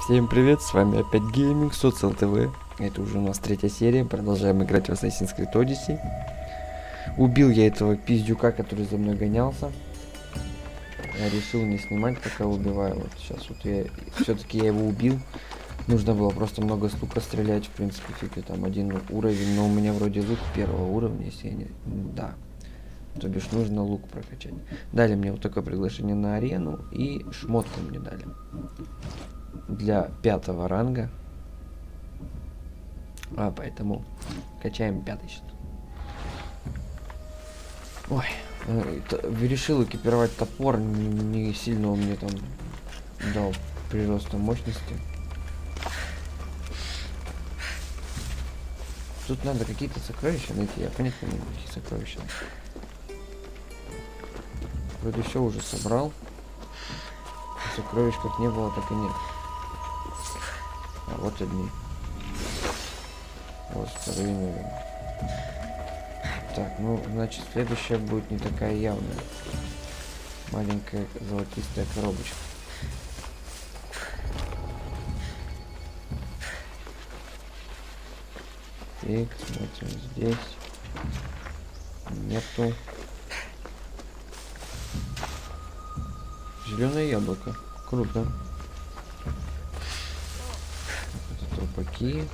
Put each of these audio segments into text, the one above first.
Всем привет, с вами опять Гейминг, Социал ТВ. Это уже у нас третья серия, продолжаем играть в Assassin's Creed Odyssey. Убил я этого пиздюка, который за мной гонялся. Я решил не снимать, пока убиваю. Вот сейчас вот все-таки я его убил. Нужно было просто много с лука стрелять, в принципе, фиг ли там один уровень, но у меня вроде лук первого уровня, если я не... Да. То бишь нужно лук прокачать. Дали мне вот такое приглашение на арену и шмотку мне дали. Для 5-го ранга. Поэтому качаем 5-й сейчас. Ой, решил экипировать топор, не сильно он мне там дал прироста мощности. Тут надо какие-то сокровища найти, я понятно не знаю, какие сокровища. Вроде все уже собрал. Сокровищ как не было, так и нет. А вот одни. Вот вторые, наверное. Так, ну, значит, следующая будет не такая явная. Маленькая золотистая коробочка. Так, смотрим здесь. Нету. Зеленое яблоко. Круто. Это трупаки.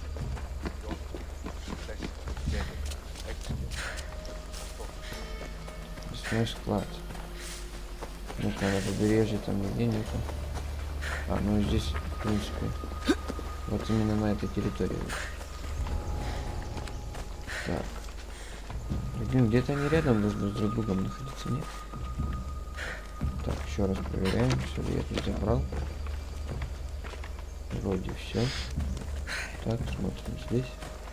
Лесной склад. Ну-ка, на побережье там нигде нету. Ну здесь, в принципе, вот именно на этой территории. Так. Блин, где-то они рядом должны друг с другом находиться, нет? Так, еще раз проверяем, все ли я тут забрал. Вроде все. Так, смотрим здесь.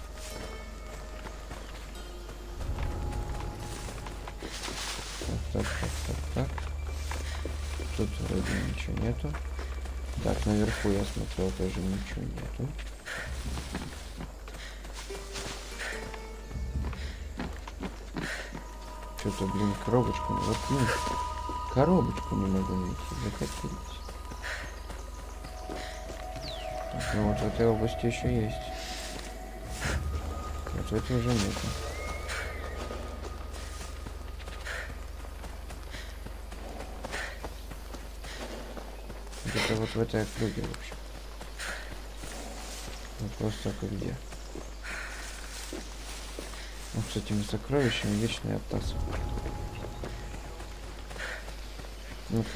Так. Тут вроде ничего нету. Так, наверху я смотрел, тоже ничего нету. Что-то, блин, коробочку. Вот, блин, коробочку не могу найти. Закатились. Ну вот в этой области еще есть. Вот в этой уже нету. Где-то вот в этой округе, в общем. Вопрос только где. Вот с этими сокровищами вечный оттас. Ну-ка.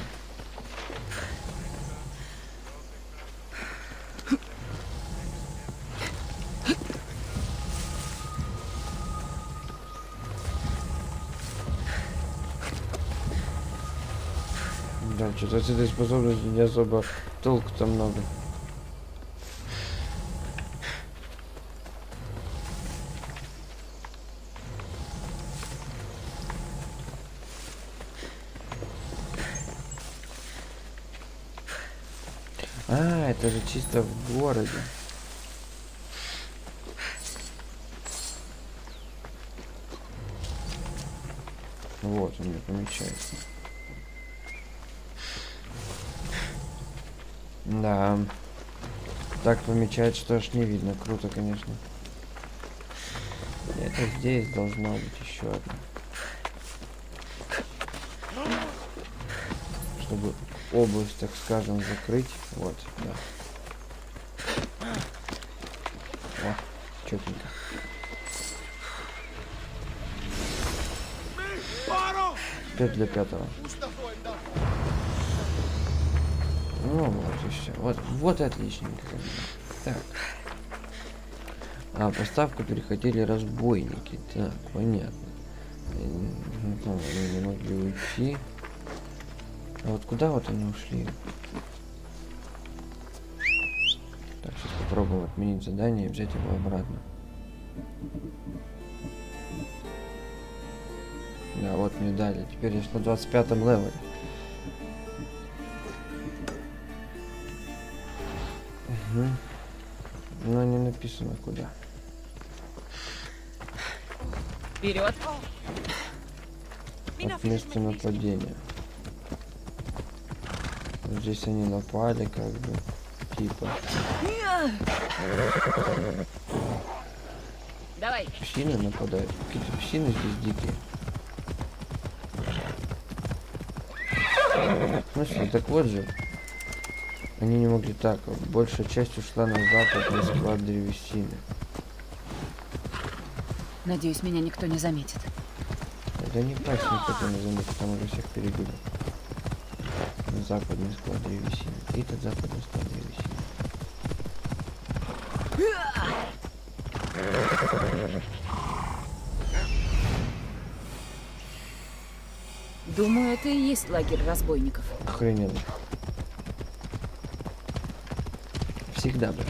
Да, что-то с этой способностью не особо толку-то много. Это же чисто в городе. Вот он мне помечается. Да. Так помечает, что аж не видно. Круто, конечно. Это здесь должна быть еще одна. Чтобы область, так скажем, закрыть. Вот, да. О, чётенько. Опять для 5-го. Ну вот и все. Вот и отличненько. Так. Поставку перехватили разбойники. Так, понятно. Там они не могли уйти. А вот куда вот они ушли? Так, сейчас попробуем отменить задание и взять его обратно. Да, вот мне дали. Теперь я на 25-м левеле. Угу. Но не написано куда. Вперед! От места нападения. Здесь они напали, как бы. типа. Давай. Псины нападают. Какие-то псины здесь дикие. Ну что, так вот же. Они не могли так. Большая часть ушла на запад, на склад древесины. Надеюсь, меня никто не заметит. Это не пасть, никто не заметит, там уже всех перебили. Западный склад древесины. Этот западный склад древесины. Думаю, это и есть лагерь разбойников. Охрененно. Всегда бы.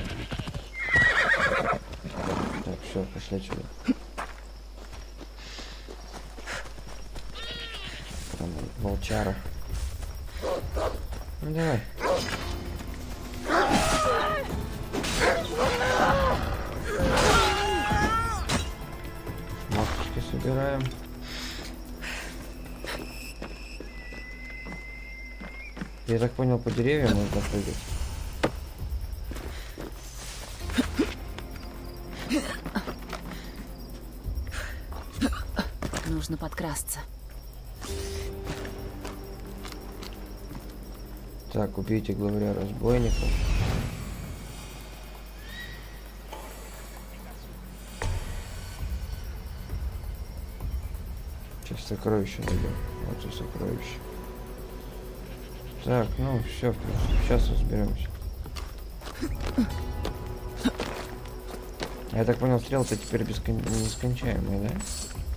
Так, все, пошли отсюда. Там волчара. Ну давай. Шмоточки собираем. Я так понял, по деревьям можно прыгать. Нужно подкрасться. Так, убейте главаря разбойников. Сейчас сокровище найдем. Вот и сокровище. Так, ну все, сейчас разберемся. Я так понял, стрелка теперь нескончаемая, да?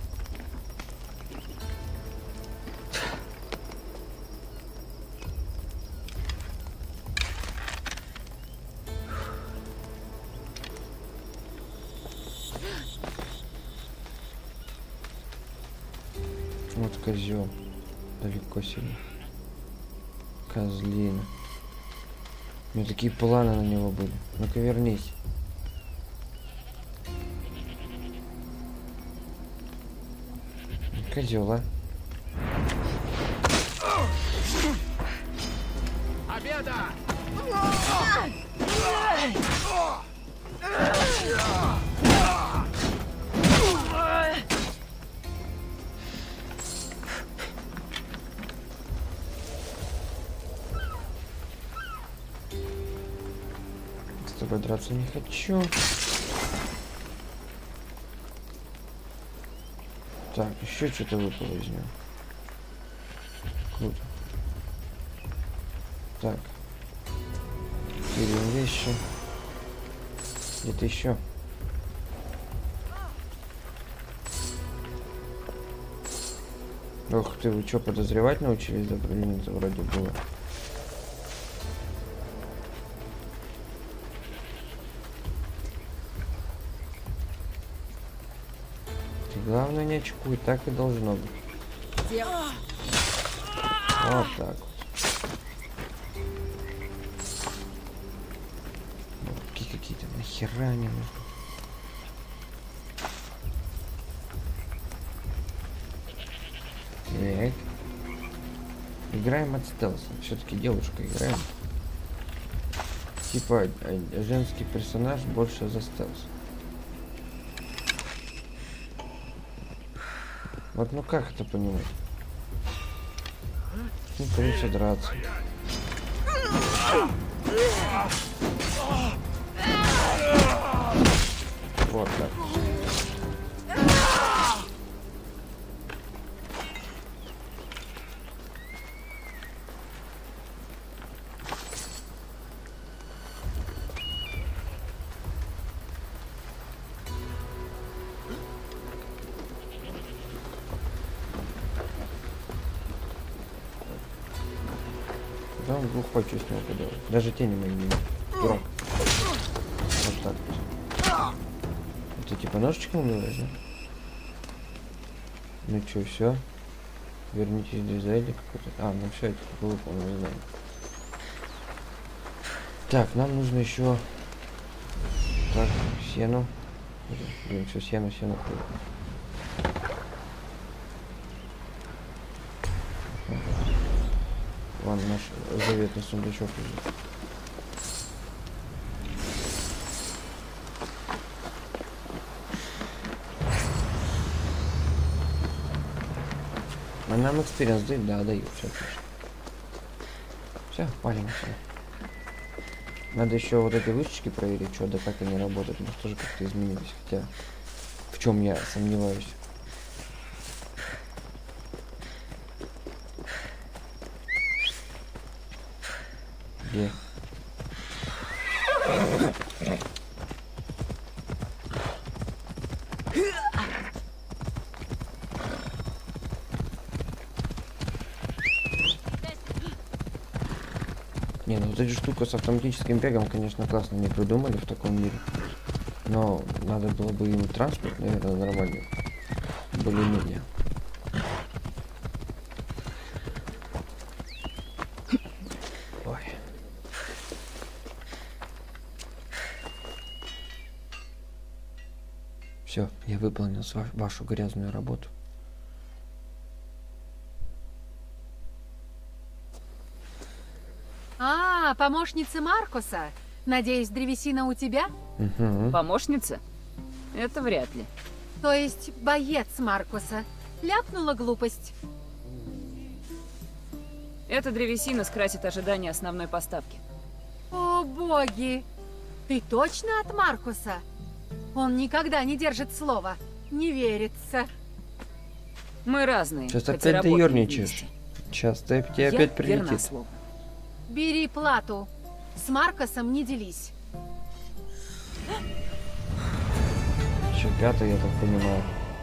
Вот козел. Далеко сильно. Козлина. У меня такие планы на него были. Ну-ка вернись. Козел, а? Победа! С тобой драться не хочу. Так, еще что-то выпало из него. Круто. Так. Берем вещи. Где-то еще. Ох ты, вы что, подозревать научились? Да, блин, это вроде было. Главное, не очкуй, так и должно быть. Вот так вот. Какие-то нахера не нужны. Так. Играем от стелса. Все-таки девушка играем. Типа женский персонаж больше за стелс. Вот ну как это понимать? Ну, придется драться. Вот так. Да, он глухой, что с него поделать. Даже тени мои не видят. Дурак. Вот так вот. Это типа ножичком умеешь, да? Ну что, все? Вернитесь до Зайли какой-то. А, ну все, это было полное задание. Так, нам нужно еще. Так, сено. Блин, все, сено. Вон наш заветный сундучок лежит. А нам экспириенс дают? Да, дают, все отлично. Все, палим все. Надо еще вот эти вышечки проверить, что да как они работают. Может тоже как-то изменились, хотя в чем я сомневаюсь. Где? Не, ну вот эти штука с автоматическим бегом, конечно, классно не придумали в таком мире. Но надо было бы им транспорт, наверное, нормальный. Более-менее. Ой. Все, я выполнил вашу грязную работу. А, помощница Маркуса. Надеюсь, древесина у тебя? Угу. Помощница? Это вряд ли. То есть боец Маркуса. Ляпнула глупость. Эта древесина скрасит ожидания основной поставки. О, боги! Ты точно от Маркуса? Он никогда не держит слова. Не верится. Мы разные. Сейчас хотя опять ты работаем ерничаешь. вместе. Сейчас тебе Я опять верна прилетит. слову. Бери плату. С Маркусом не делись. Чё-то я так понимаю.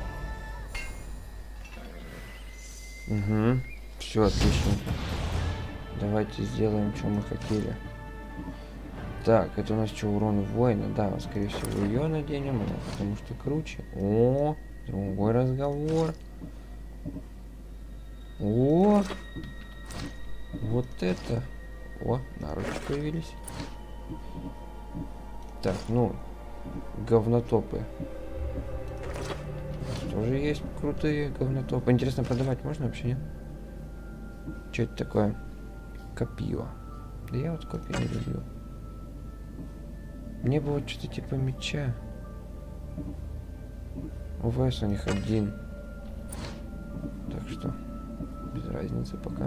Угу. Все отлично. Давайте сделаем, что мы хотели. Так, это у нас что, урон воина? Да, скорее всего, ее наденем, потому что круче. О, другой разговор. О, вот это. О, наручи появились. Так, ну, говнотопы. Тоже есть крутые говнотопы. Интересно, продавать можно вообще, нет? Что это такое? Копье. Да я вот копья не люблю. Мне было что-то типа меча. УВС у них один. Так что без разницы пока.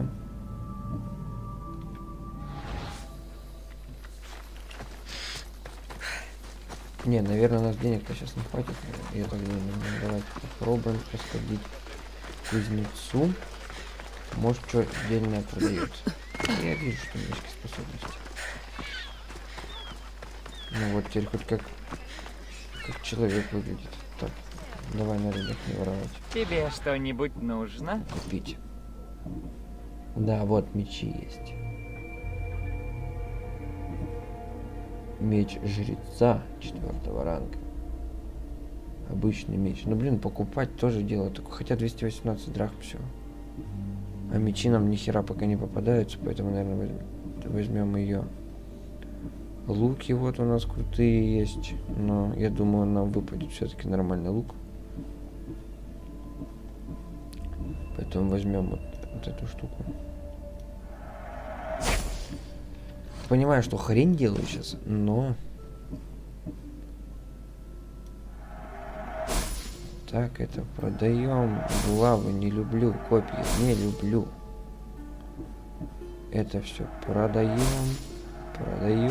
Не, наверное, у нас денег-то сейчас не хватит. Я так думаю, давайте попробуем сходить к кузнецу. Может, что отдельное продается. Я вижу, что у меня есть способности. Ну вот теперь хоть как человек выглядит. Так, давай на рынок не воровать. Тебе что-нибудь нужно? Купить. Да, вот мечи есть. Меч жреца 4-го ранга. Обычный меч. Ну блин, покупать тоже дело такое. Хотя 218 драхм все. А мечи нам ни хера пока не попадаются, поэтому, наверное, возьмем ее. Луки вот у нас крутые есть, но я думаю, нам выпадет все-таки нормальный лук. Поэтому возьмем вот эту штуку. Понимаю, что хрень делаю сейчас, но... Так, это продаем. Булавы не люблю, копья не люблю. Это все продаем. Продаем.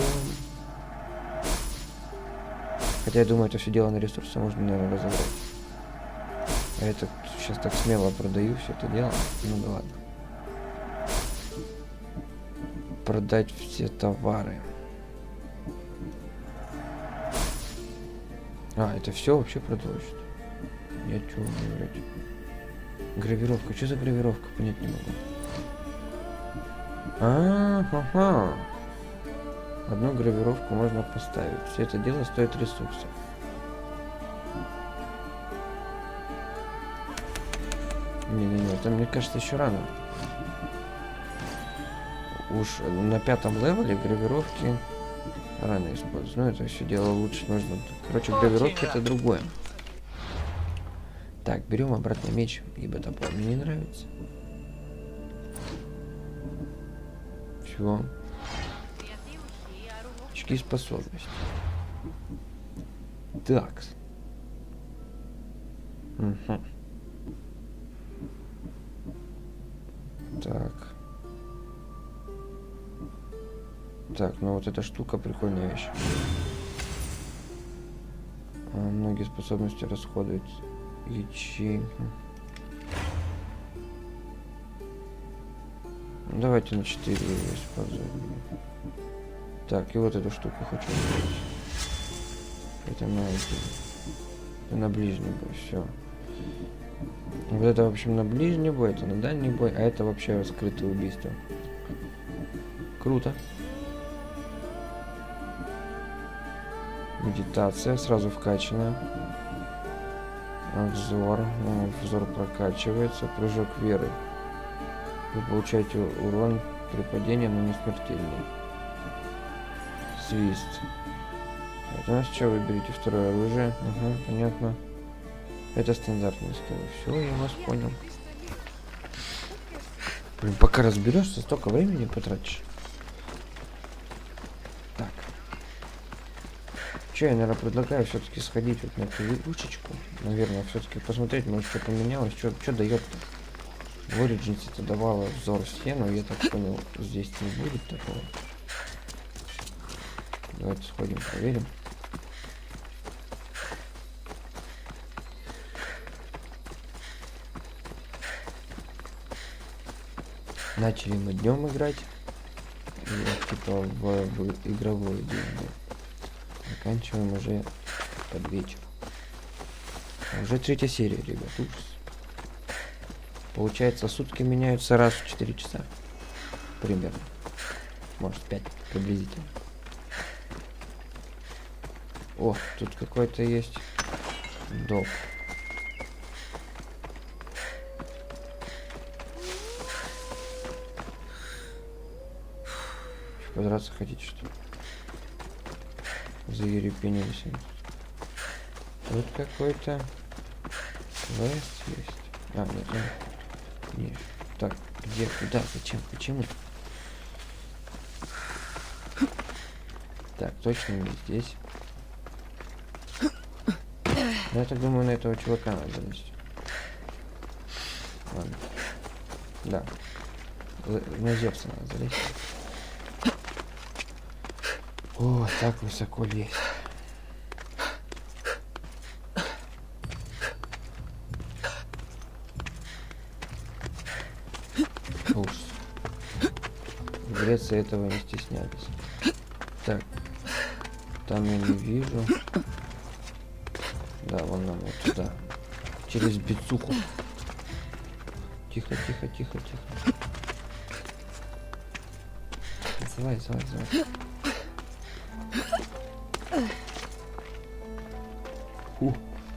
Хотя я думаю, это все дело на ресурсы можно, наверное, разобрать. А это сейчас так смело продаю все это дело. Ну да ладно. Продать все товары. А, это все вообще продалось. Я чего говорить? Гравировка. Что за гравировка? Понять не могу. Ага. Одну гравировку можно поставить. Все это дело стоит ресурсов. Не-не-не, это мне кажется еще рано. Уж на 5-м левеле гравировки рано использовать. Но это все дело лучше нужно. Короче, гравировки это другое. Так, берем обратно меч, ибо топор мне не нравится. Все. Очки способности. Так. Угу. Так. Так, ну вот эта штука прикольная вещь. Многие способности расходуют ячейки. Ну, давайте на 4 используем. Так, и вот эту штуку хочу сделать. Это на ближний бой, все. Вот это, в общем, на ближний бой, это на дальний бой, а это вообще раскрытое убийство. Круто. Медитация сразу вкачана. Обзор. Обзор прокачивается. Прыжок веры. Вы получаете урон при падении, но не смертельный. Свист. Это у нас что? Выберите второе оружие. Ага, понятно. Это стандартный скилл. Все, я вас понял. Блин, пока разберешься, столько времени потратишь. Так. Че, я, наверное, предлагаю все-таки сходить вот на эту игрушечку. Наверное, все-таки посмотреть, может, что поменялось, что дает-то. В Origins это давало взор все, но я так понял, здесь не будет такого. Давайте сходим, проверим. Начали мы днем играть, типа в игровое дело. Заканчиваем уже под вечер. Уже 3-я серия, ребят, ужас. Получается, сутки меняются раз в 4 часа. Примерно. Может, 5 приблизительно. О, тут какой-то есть док. Подраться хотите, что ли? Заерепенились. Тут какой-то квест есть. А, нет, нет. Так, где, куда, зачем, почему? Так, точно не здесь. Я так думаю, на этого чувака надо залезть. Ладно. Да. На Зевса надо залезть. О, так высоко лезть. Ужас. В Греции этого не стеснялись. Так. Там я не вижу. Да, вон нам вот туда. Через бицуху. Тихо, тихо, тихо, тихо. Залазь, залазь, залазь. Фу.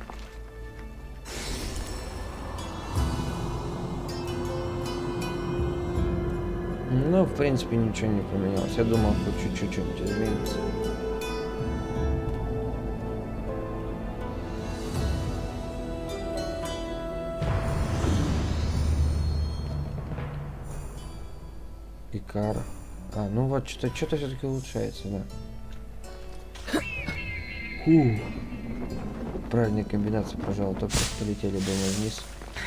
Ну, в принципе, ничего не поменялось. Я думал, хоть чуть-чуть что-нибудь изменится. Икара. А, ну вот, что-то все-таки улучшается, да. Фу. Правильная комбинация, пожалуй, только полетели бы мы вниз.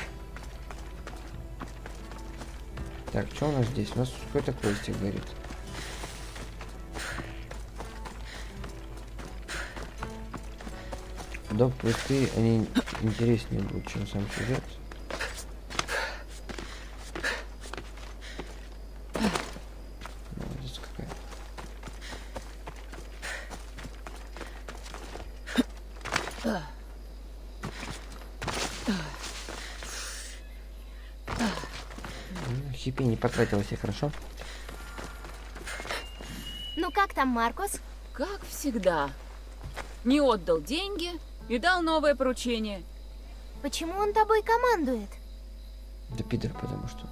Так, что у нас здесь? У нас какой-то квестик горит. Доп. Квесты, они интереснее будут, чем сам сюжет. Молодец какая. Хипи не потратила себе, хорошо? Ну как там, Маркус? Как всегда. Не отдал деньги и дал новое поручение. Почему он тобой командует? Да пидор, потому что.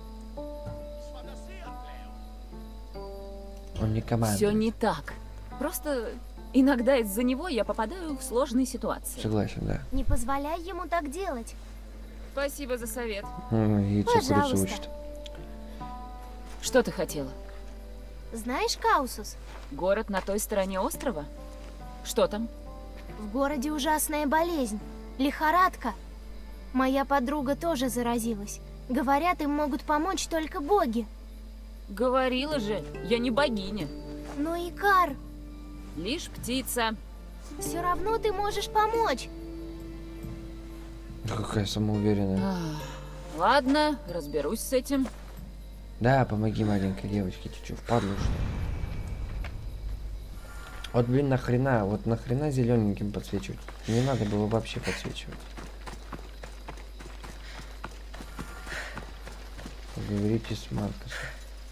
Он не командует. Все не так. Просто иногда из-за него я попадаю в сложные ситуации. Согласен, да. Не позволяй ему так делать. Спасибо за совет. Яйцо курицу Пожалуйста. учит. Что ты хотела? Знаешь Каусус? Город на той стороне острова? Что там? В городе ужасная болезнь. Лихорадка. Моя подруга тоже заразилась. Говорят, им могут помочь только боги. Говорила же, я не богиня. Но, Икар, Лишь птица. все равно ты можешь помочь. Какая самоуверенная. Ладно, разберусь с этим. Да, помоги маленькой девочке. Ты что, впадлу, что ли? Вот, блин, нахрена зелененьким подсвечивать? Не надо было вообще подсвечивать. Поговорите с Маркусом.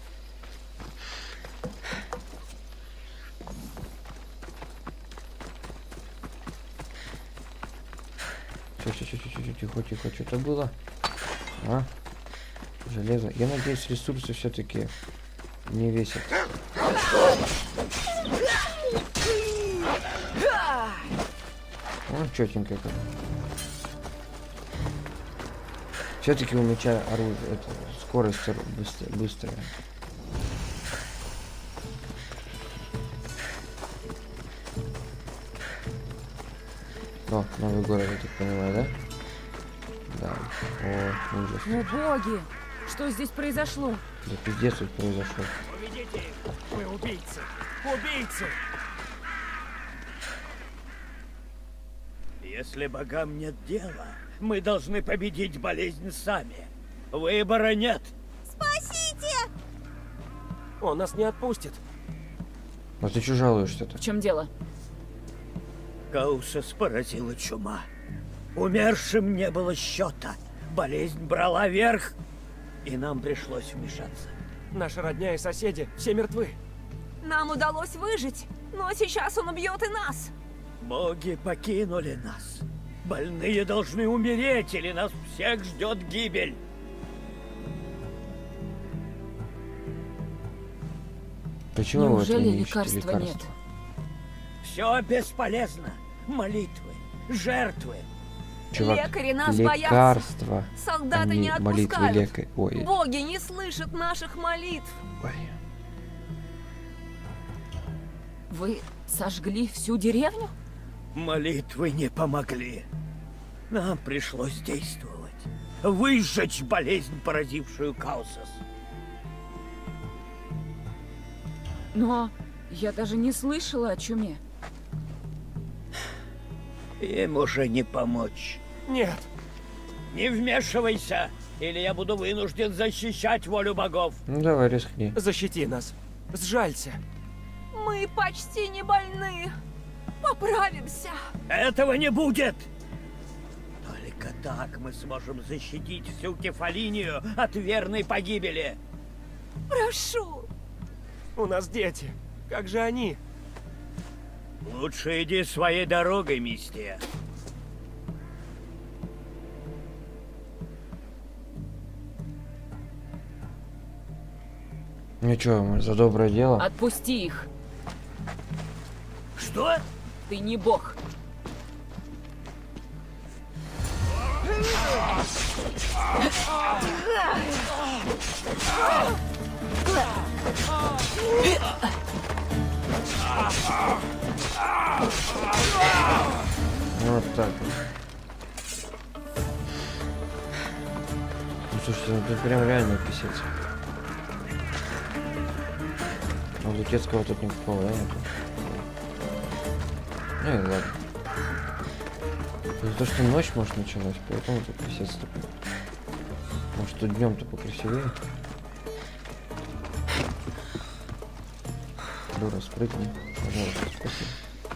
Тихо, что-то было? А? Железо. Я надеюсь, ресурсы все-таки не весят. Ну, четенько как. Все-таки у меча оружие, это, скорость быстрая. О, новый город, я так понимаю, да? Да. О, ужас. О, боги! Что здесь произошло? Да пиздец тут произошел. Уведите их! Вы убийцы! Убийцы! Если богам нет дела, мы должны победить болезнь сами. Выбора нет. Спасите! Он нас не отпустит. А ты что жалуешься-то? В чем дело? Каусас поразила чума. Умершим не было счета. Болезнь брала верх, и нам пришлось вмешаться. Наша родня и соседи все мертвы. Нам удалось выжить, но сейчас он убьет и нас. Боги покинули нас. Больные должны умереть, или нас всех ждет гибель. Почему вы Неужели не ищете лекарства нет? Все бесполезно. Молитвы, жертвы. Чувак, Лекари нас лекарства, боятся. Солдаты а не молитвы отпускают. лекарь. Ой. Боги не слышат наших молитв. Ой. Вы сожгли всю деревню? Молитвы не помогли. Нам пришлось действовать. Выжечь болезнь, поразившую Каусас. Но я даже не слышала о чуме. Им уже не помочь. Нет. Не вмешивайся, или я буду вынужден защищать волю богов. Ну давай, рискни. Защити нас. Сжалься. Мы почти не больны. Поправимся. Этого не будет! Только так мы сможем защитить всю Кефалинию от верной погибели. Прошу. У нас дети. Как же они? Лучше иди своей дорогой, Мистия. Ну чё, за доброе дело? Отпусти их. Что? Ты не бог. Вот так вот. Ну слушайте, ну тут прям реально писец. А Лутецкого тут никакого, да, нету? Ну и ладно. Из-за того, что ночь, может, началась, поэтому тут писец такой. Может, тут днем-то покрасивее. Дура, спрыгни. Пожалуйста, спасибо.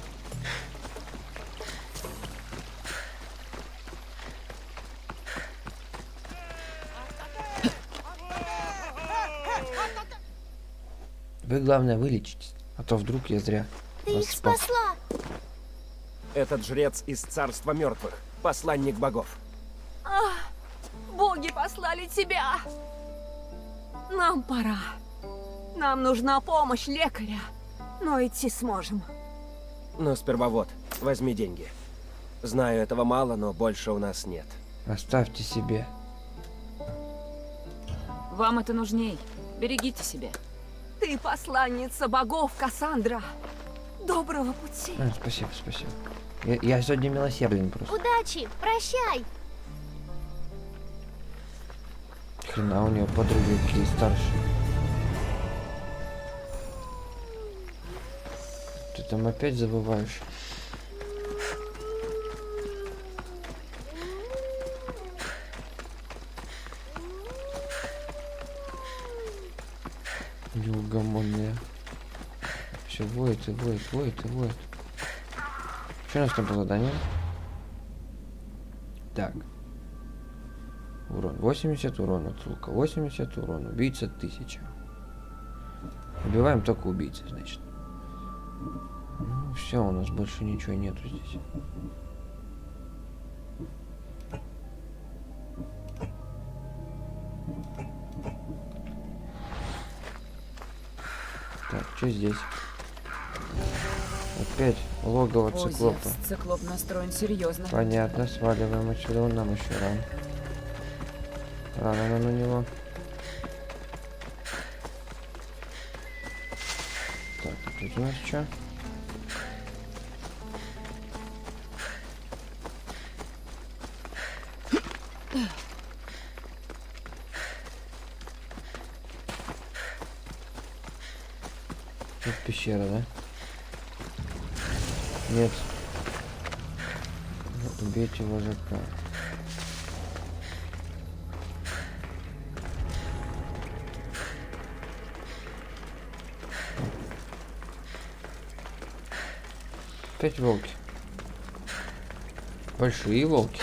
Вы, главное, вылечитесь, а то вдруг я зря Ты вас их спас. спасла. Этот жрец из царства мертвых. Посланник богов. Боги послали тебя. Нам пора. Нам нужна помощь лекаря. Но идти сможем. Но сперва вот, возьми деньги. Знаю, этого мало, но больше у нас нет. Оставьте себе. Вам это нужней. Берегите себя. Ты посланница богов, Кассандра. Доброго пути. Спасибо, спасибо. Я сегодня милосерден просто. Удачи, прощай. Хрена, у нее подруги какие старшие. Ты там опять забываешь. Неугомонная. Все воет и воет, воет и воет. Что у нас там по заданию? Так. Урон 80, урон от лука 80, урон убийца 1000. Убиваем только убийцы, значит. Ну, все, у нас больше ничего нету здесь. Так, что здесь? Опять логово О, циклопа. Зевс, циклоп настроен серьезно. Понятно, сваливаем отсюда, он нам еще рано. Рано нам на него. Так, а тут у нас что? Тут пещера, да? Нет. Убейте вожака. Опять волки. Большие волки.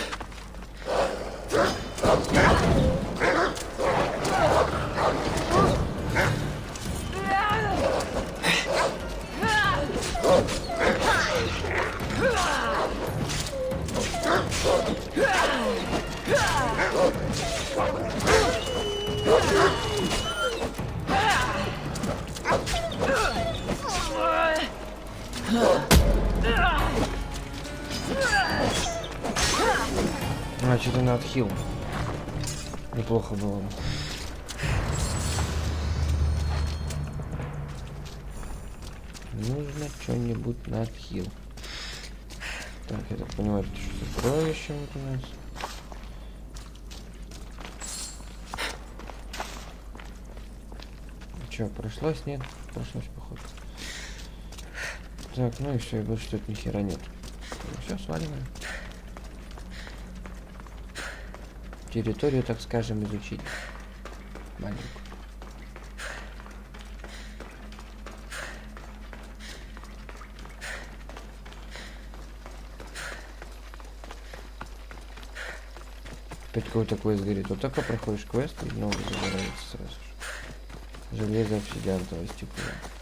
Значит, он отхил. Неплохо было. Нужно что-нибудь на отхил. Так, я так понимаю, это что сокровище вот у нас. Че, прошлось? Нет? Прошлось, походу. Так, ну и все, и больше тут ни хера нет. Ну, все, сваливаем. Территорию, так скажем, изучить. Маленькую. Опять какой-то квест горит. Вот только проходишь квест, и новый загорается сразу же. Железо, обсидиан, стекла.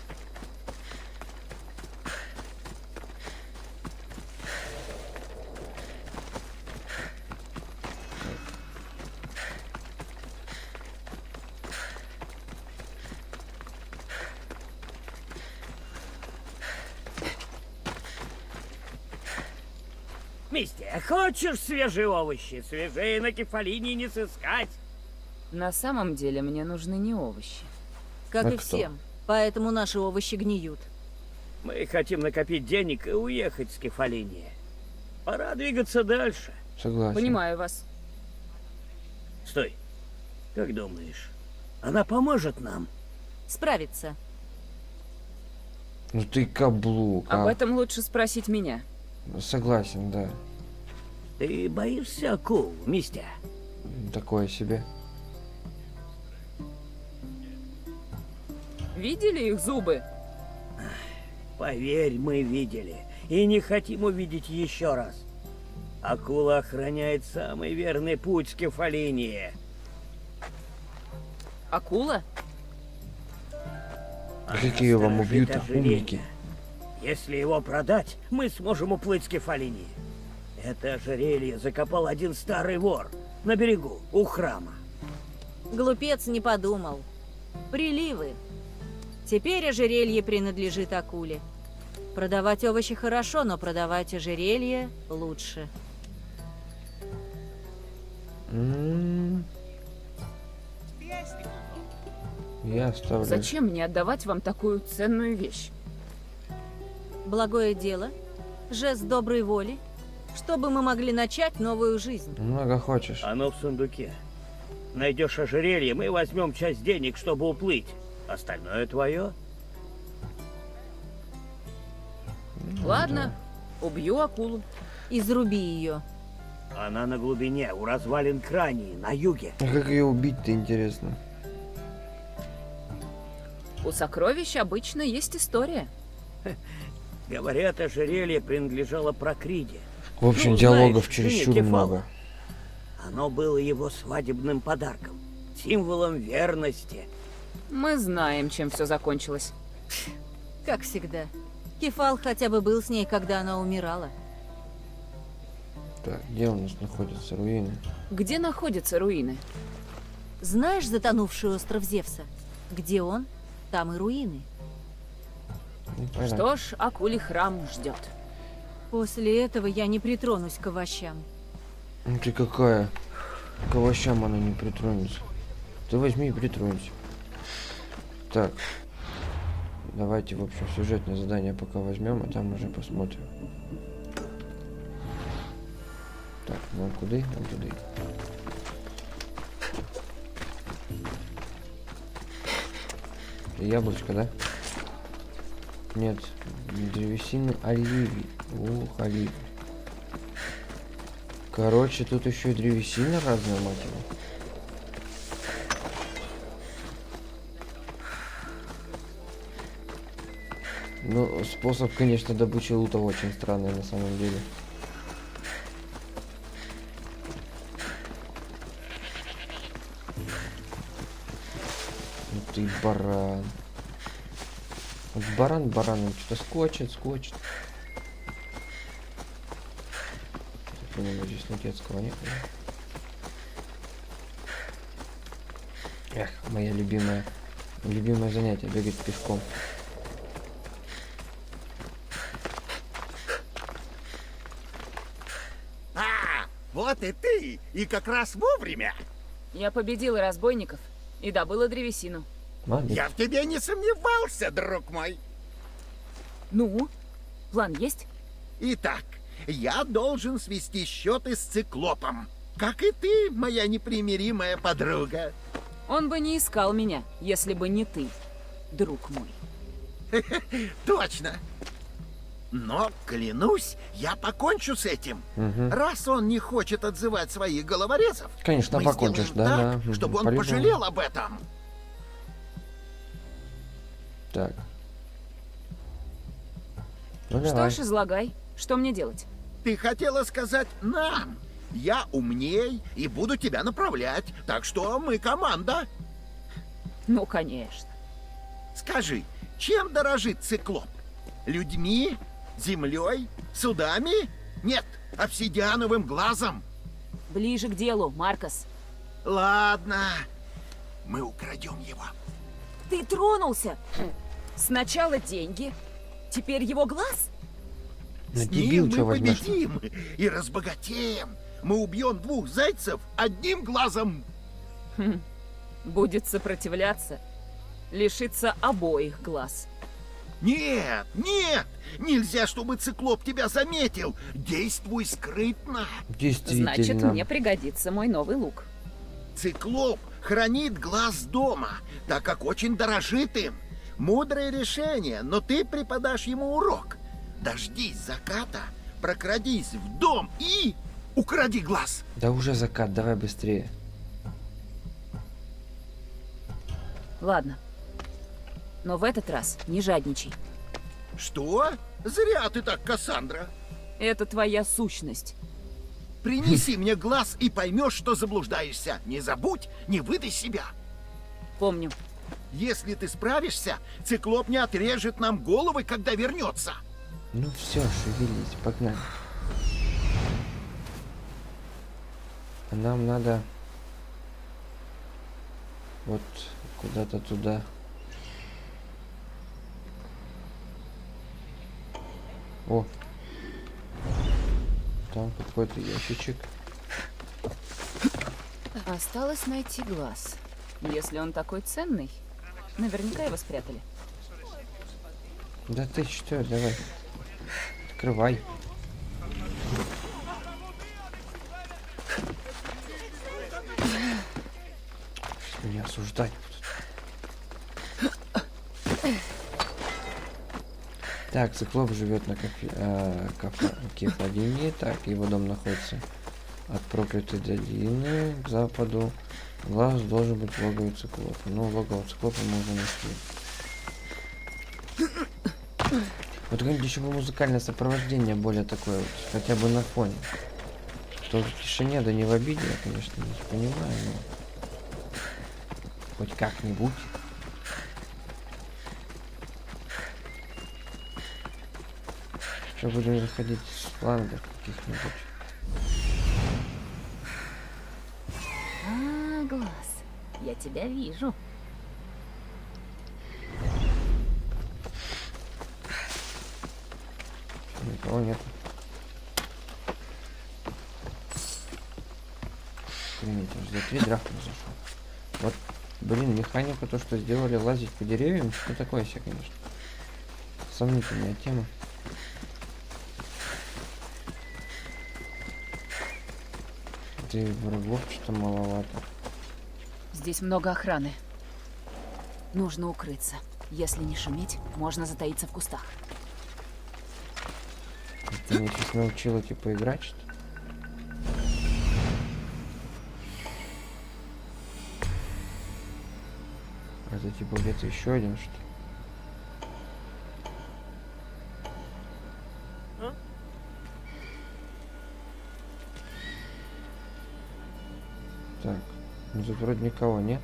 Мистер, хочешь свежие овощи? Свежие на Кефалине не сыскать. На самом деле мне нужны не овощи. Как А и кто? всем. Поэтому наши овощи гниют. Мы хотим накопить денег и уехать с Кефалинии. Пора двигаться дальше. Согласен. Понимаю вас. Стой. Как думаешь, она поможет нам? Справиться. Ну ты каблук. Об этом лучше спросить меня. Согласен, да. Ты боишься акул, мистер? Такое себе. Видели их зубы? Поверь, мы видели. И не хотим увидеть еще раз. Акула охраняет самый верный путь с Кефалинии. Акула? Какие вам убьют, ожерелье. умники. Если его продать, мы сможем уплыть с Кефалинии. Это ожерелье закопал один старый вор на берегу, у храма. Глупец не подумал. Приливы. Теперь ожерелье принадлежит акуле. Продавать овощи хорошо, но продавать ожерелье лучше. Я оставлю. Зачем мне отдавать вам такую ценную вещь? Благое дело, жест доброй воли, чтобы мы могли начать новую жизнь. Много хочешь. Оно в сундуке. Найдешь ожерелье, мы возьмем часть денег, чтобы уплыть. Остальное твое. Ладно, убью акулу. Изруби ее. Она на глубине, у развалин Крании, на юге. А как ее убить-то, интересно? У сокровищ обычно есть история. Говорят, ожерелье принадлежало Прокриде. В общем, Ну, диалогов знаешь, чересчур Кефала. много. Оно было его свадебным подарком, символом верности. Мы знаем, чем все закончилось. Как всегда. Кефал хотя бы был с ней, когда она умирала. Так, где у нас находятся руины? Где находятся руины? Знаешь затонувший остров Зевса? Где он, там и руины. Ну, понятно. Что ж, акулий храм ждет. После этого я не притронусь к овощам. Ну ты какая? К овощам она не притронется. Ты возьми и притронься. Так. Давайте, в общем, сюжетное задание пока возьмем, а там уже посмотрим. Так, ну куда? Вот туда. Яблочко, да? Нет, древесины оливии. Ух, оливии. Короче, тут еще и древесина разная, мать его. Ну, способ, конечно, добычи лута очень странный на самом деле. Ну ты баран. Вот баран бараном что-то скочит. Что-нибудь здесь летецкого нет, да? Эх, мое любимое занятие, бегать пешком. Вот и ты! И как раз вовремя! Я победила разбойников и добыла древесину. Молодец. Я в тебе не сомневался, друг мой! Ну, план есть? Итак, я должен свести счеты с циклопом. Как и ты, моя непримиримая подруга. Он бы не искал меня, если бы не ты, друг мой. Точно! Но, клянусь, я покончу с этим. Мгм. Раз он не хочет отзывать своих головорезов, Конечно, мы покончишь, сделаем так, да. чтобы он По-любому. пожалел об этом. Так. Ну Что давай. ж, излагай. Что мне делать? Ты хотела сказать нам. Я умней и буду тебя направлять, так что мы команда. Ну, конечно. Скажи, чем дорожит циклоп? Людьми? Землей? Судами? Нет, обсидиановым глазом. Ближе к делу, Маркос. Ладно, мы украдем его. Ты тронулся. Сначала деньги, теперь его глаз? Ну, С дебил, ним чё мы возьмешь? победим и разбогатеем. Мы убьем 2 зайцев одним глазом. Будет сопротивляться, лишиться обоих глаз. Нет, нет, нельзя, чтобы циклоп тебя заметил. Действуй скрытно. Действительно. Значит, мне пригодится мой новый лук. Циклоп хранит глаз дома, так как очень дорожит им. Мудрое решение, но ты преподашь ему урок. Дождись заката, прокрадись в дом и укради глаз. Да уже закат, давай быстрее. Ладно. Но в этот раз не жадничай. Что? Зря ты так, Кассандра. Это твоя сущность. Принеси мне глаз и поймешь, что заблуждаешься. Не забудь, не выдай себя. Помню. Если ты справишься, циклоп не отрежет нам головы, когда вернется. Ну все, шевелись, погнали. А нам надо вот куда-то туда. О, там какой-то ящичек. Осталось найти глаз. Если он такой ценный, наверняка его спрятали. Да ты что, давай. Открывай. осуждать будут. Так, циклоп живет на Кефалине. Так, его дом находится от проклятой долины к западу. Глаз должен быть в логове циклопа. Ну, логово циклопа мы уже нашли. Вот как-нибудь еще бы музыкальное сопровождение более такое вот, хотя бы на фоне. То в тишине, да не в обиде, я, конечно, не понимаю, но хоть как-нибудь. Сейчас будем заходить с флангов каких-нибудь. Глаз, я тебя вижу. Никого нет. Извините, за 3 драхмы зашел. Вот, блин, механика, то, что сделали, лазить по деревьям, что такое себе, конечно. Сомнительная тема. Да и врагов что-то маловато. Здесь много охраны. Нужно укрыться. Если не шуметь, можно затаиться в кустах. Ты меня сейчас научила, типа, играть, что ли? Это, типа, где-то еще один, что ли? Так, ну тут вроде никого нет.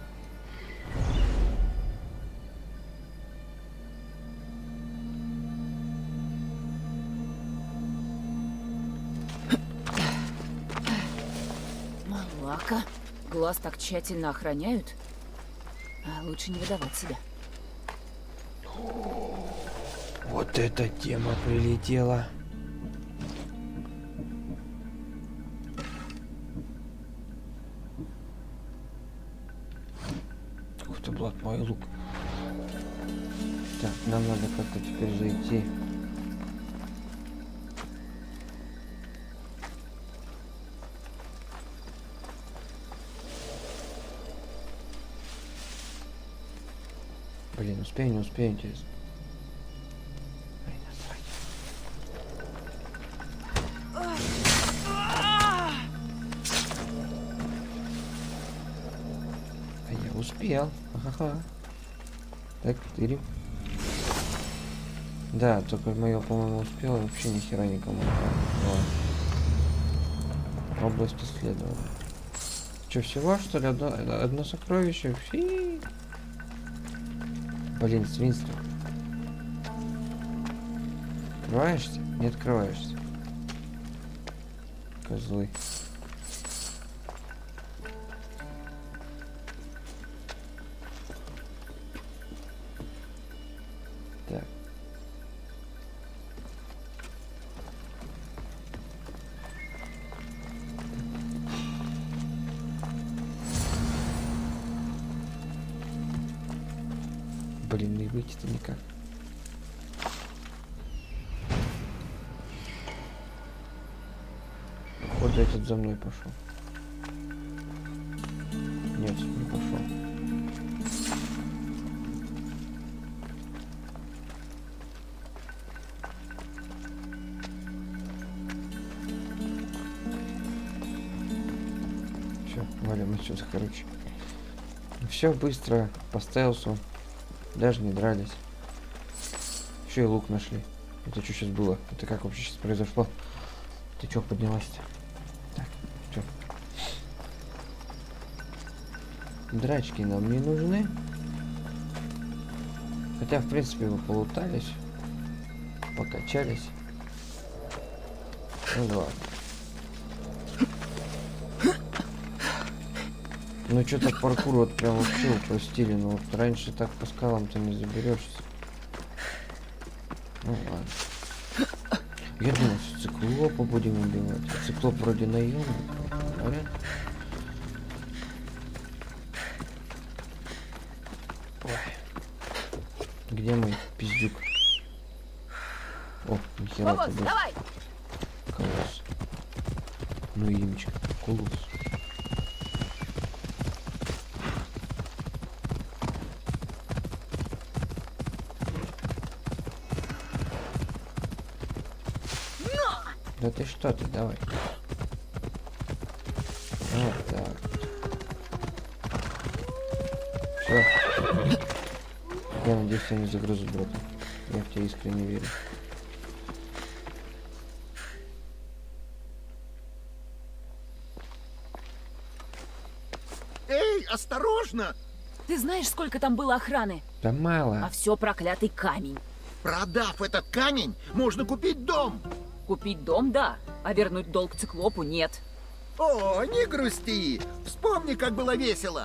Малака. Глаз так тщательно охраняют. А лучше не выдавать себя. Вот эта тема прилетела. Ух ты, Блад, мой лук. Так, нам надо как-то теперь зайти. Блин, успею, не успею, интересно. Блин, а я успел. Ага. Так, 4. Да, только мое, по-моему, успел, вообще ни хера никому. Область исследования. Че, всего, что ли? Одно сокровище? Фи. Блин, свинство. Открываешься? Не открываешься. Козлы. Так. Блин, не выйти-то никак. Вот этот за мной пошел. Нет, не пошел. Все, валим отсюда, короче. Все быстро, по стелсу. Даже не дрались. Еще и лук нашли. Это что сейчас было? Это как вообще сейчас произошло? Ты что поднялась-то? Так, что? Драчки нам не нужны. Хотя, в принципе, мы полутались. Покачались. Ну ладно. Ну что так паркур вот прям вообще упростили, но вот раньше так по скалам-то не заберешься. Ну ладно. Я думал, что циклопа будем убивать. А циклоп вроде наемник, говорят. Ой. Где мой пиздюк? О, нихера ты был. Колосс. Ну имечко. Колосс. Да ты что ты, давай. Вот так. Все. Я надеюсь, я не загрузу дропы. Я в тебя искренне верю. Эй, осторожно! Ты знаешь, сколько там было охраны? Да мало. А все проклятый камень. Продав этот камень, можно купить дом. Купить дом, да, а вернуть долг циклопу нет. О, не грусти. Вспомни, как было весело.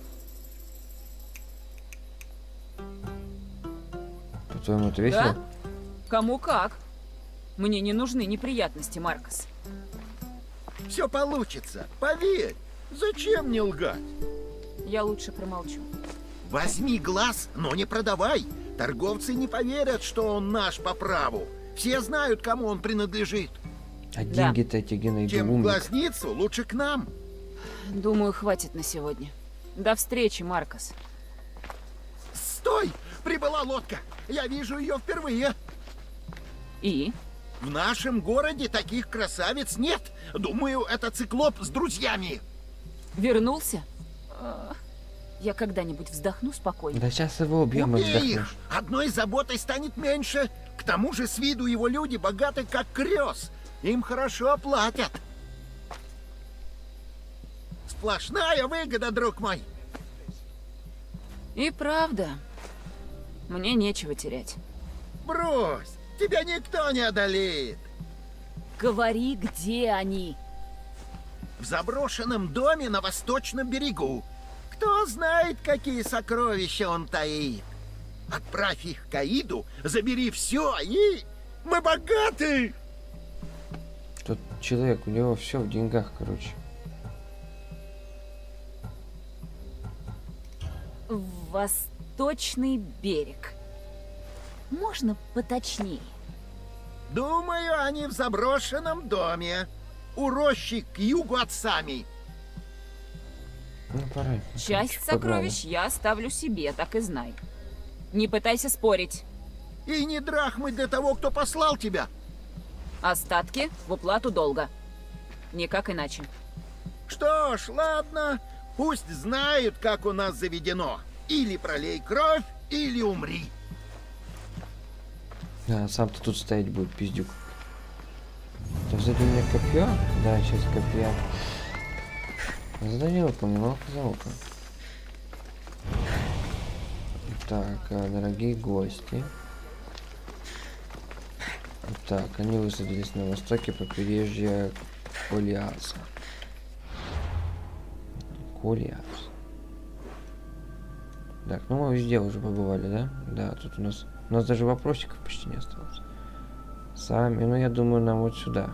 По-твоему, это весело? Да? Кому как. Мне не нужны неприятности, Маркос. Все получится, поверь. Зачем мне лгать? Я лучше промолчу. Возьми глаз, но не продавай. Торговцы не поверят, что он наш по праву. Все знают, кому он принадлежит. А деньги-то эти найду, Чем умник. глазницу, лучше к нам. Думаю, хватит на сегодня. До встречи, Маркос. Стой! Прибыла лодка. Я вижу ее впервые. И? В нашем городе таких красавиц нет. Думаю, это циклоп с друзьями. Вернулся? Я когда-нибудь вздохну спокойно. Да сейчас его убьем и Убей их! вздохнешь. Одной заботой станет меньше. К тому же с виду его люди богаты, как крёс. Им хорошо платят. Сплошная выгода, друг мой. И правда. Мне нечего терять. Брось, тебя никто не одолеет. Говори, где они? В заброшенном доме на восточном берегу. Кто знает, какие сокровища он таит. Отправь их к Аиду, забери все, и мы богаты. Тот человек, у него все в деньгах, короче. Восточный берег. Можно поточнее? Думаю, они в заброшенном доме. У рощи к югу от Сами. Ну, пора. Часть сокровищ я оставлю себе, так и знай. Не пытайся спорить. И не драхмы для того, кто послал тебя. Остатки в уплату долга. Никак иначе. Что ж, ладно. Пусть знают, как у нас заведено. Или пролей кровь, или умри. Да, сам-то тут стоять будет, пиздюк. Это сзади у меня копье? Да, часть копья. Задание выполнено, залка. Так, дорогие гости. Так, они высадились на востоке побережья Колиаса. Колиас. Так, ну мы везде уже побывали, да? Да, тут у нас даже вопросиков почти не осталось. Сами, ну я думаю, нам вот сюда.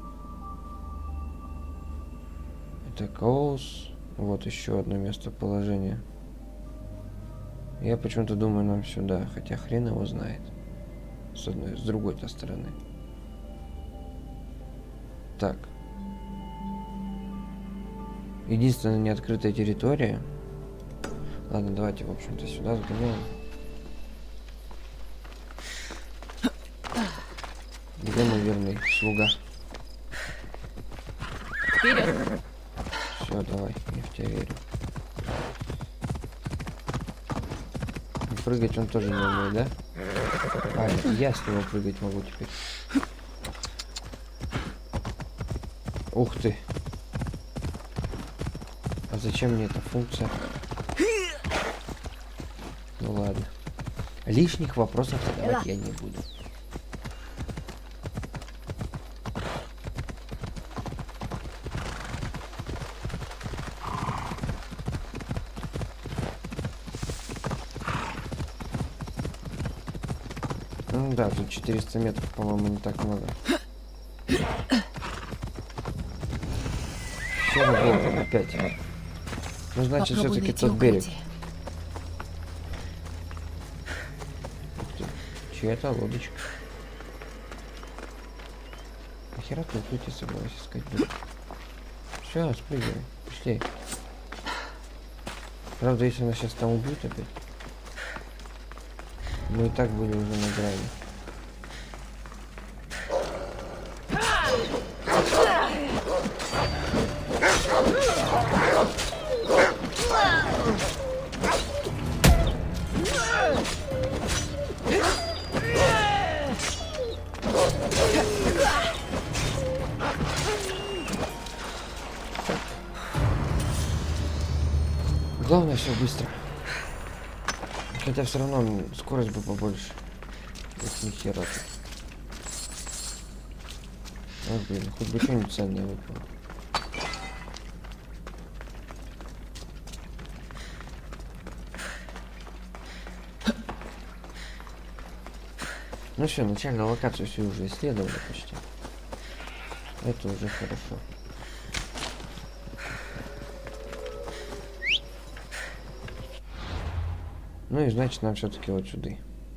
Это Коус. Вот еще одно местоположение. Я почему-то думаю, нам сюда, хотя хрен его знает. С одной, с другой-то стороны. Так. Единственная неоткрытая территория. Ладно, давайте, в общем-то, сюда сгоняем. Где мой верный слуга? Вперед! Все, давай, я в тебя верю. И прыгать он тоже не умеет, да? А, я с него прыгать могу теперь. Ух ты! А зачем мне эта функция? Ну ладно. Лишних вопросов задавать я не буду. Ну да, тут 400 метров, по-моему, не так много. Все, вот, опять. Ну, значит, все-таки тот берег. Чья это лодочка? Нахера ты укрытие собралась искать? Все, спрыгивай, пошли. Правда, если нас сейчас там убьют опять. Мы и так были уже на грани. Главное все быстро. Хотя все равно скорость бы побольше. Вот ни хера тут. Ой, блин, хоть бы что-нибудь ценное выпало. Ну все, начальную локацию все уже исследовали почти. Это уже хорошо. Ну и значит нам все-таки вот сюда.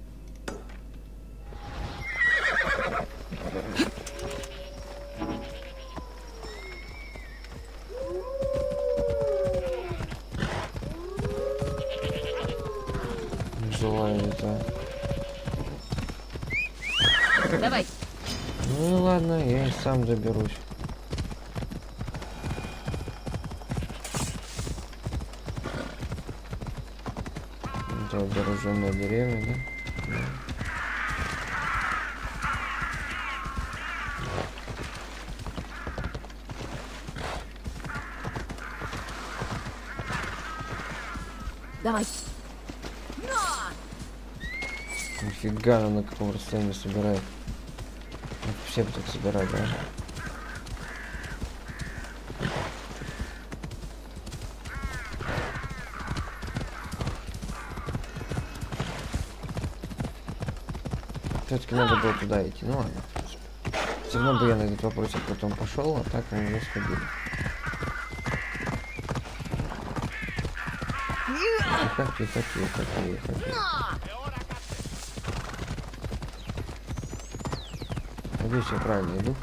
Не желаю это. Давай. Ну ладно, я и сам доберусь. Это вооруженная деревня, да? Давай. Нифига, она на каком расстоянии собирает. Все бы так собирать, да? Все-таки надо было туда идти, ну ладно. Все равно бы я на этот вопросик потом пошел, а так мы не сходили. Тихо, тихо, тихо, тихо, тихо. Надеюсь, я правильно иду.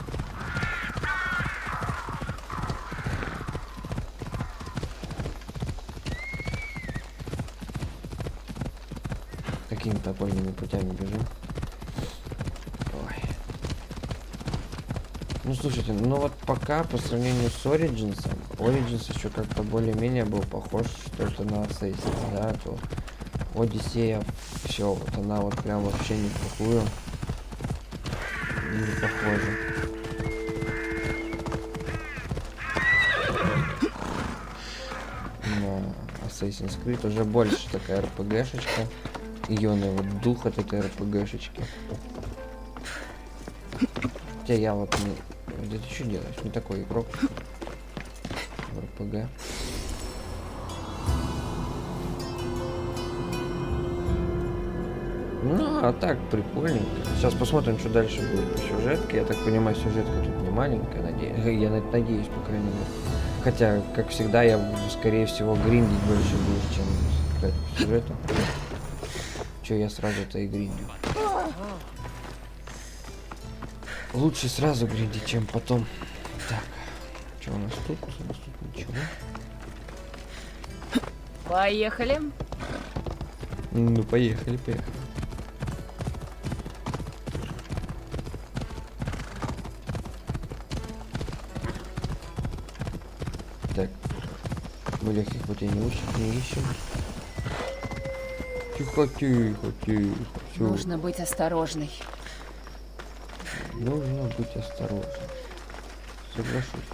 Какими-то окольными путями бежим. Ой. Ну слушайте, ну вот пока по сравнению с Origins еще как-то более-менее был похож что-то на Assassin's, да, то Одиссея, все, вот она вот прям вообще не плохую. Не похоже. На Assassin's Creed уже больше такая РПГшечка. Ее вот дух от этой РПГшечки. Хотя я вот не... Да ты что делаешь? Не такой игрок. В РПГ. Ну, а так, прикольненько. Сейчас посмотрим, что дальше будет по сюжетке. Я так понимаю, сюжетка тут не маленькая, я надеюсь, по крайней мере. Хотя, как всегда, я, скорее всего, гриндить больше буду, чем играть по сюжету. Че я сразу-то и гриндю. Лучше сразу гриндить, чем потом. Так, что у нас тут? У нас тут ничего. Поехали. Ну, поехали, поехали. Так, мы легких путей не ищем. Тихо, тихо, тихо. Всё. Нужно быть осторожной. Нужно быть осторожным. Соглашусь.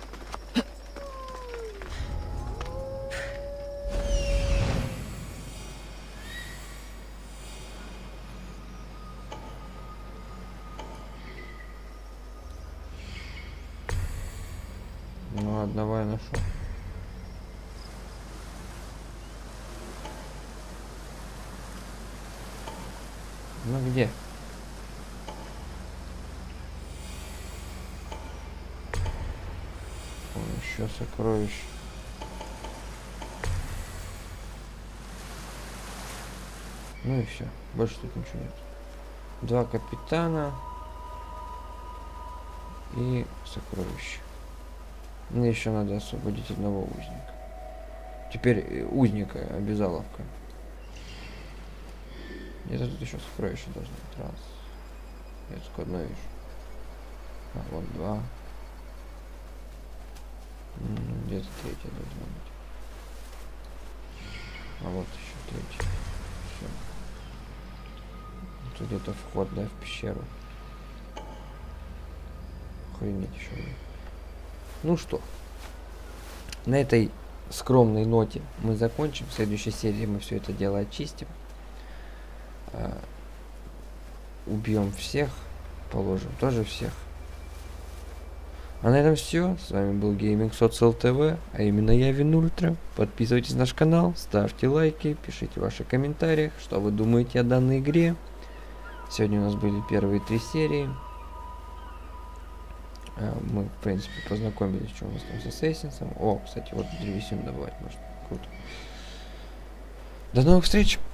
Ну, одного я нашел. Ну где? О, еще сокровищ. Ну и все. Больше тут ничего нет. 2 капитана и сокровища. Мне еще надо освободить одного узника. Теперь узника обязаловка. Где-то тут еще сокровища должно быть. Раз. Я только одно вижу. А, вот 2. Где-то 3 должно быть. А вот еще 3. Все. Тут где-то вход, да, в пещеру. Охренеть еще. Ну что, на этой скромной ноте мы закончим. В следующей серии мы все это дело очистим. Убьем всех. Положим тоже всех. А на этом все. С вами был Gaming Social TV, а именно я, Винультра. Подписывайтесь на наш канал, ставьте лайки, пишите ваши комментарии, что вы думаете о данной игре. Сегодня у нас были первые 3 серии. Мы, в принципе, познакомились, что у нас там с Assassin's. О, кстати, вот древесину добавить можно. Круто. До новых встреч!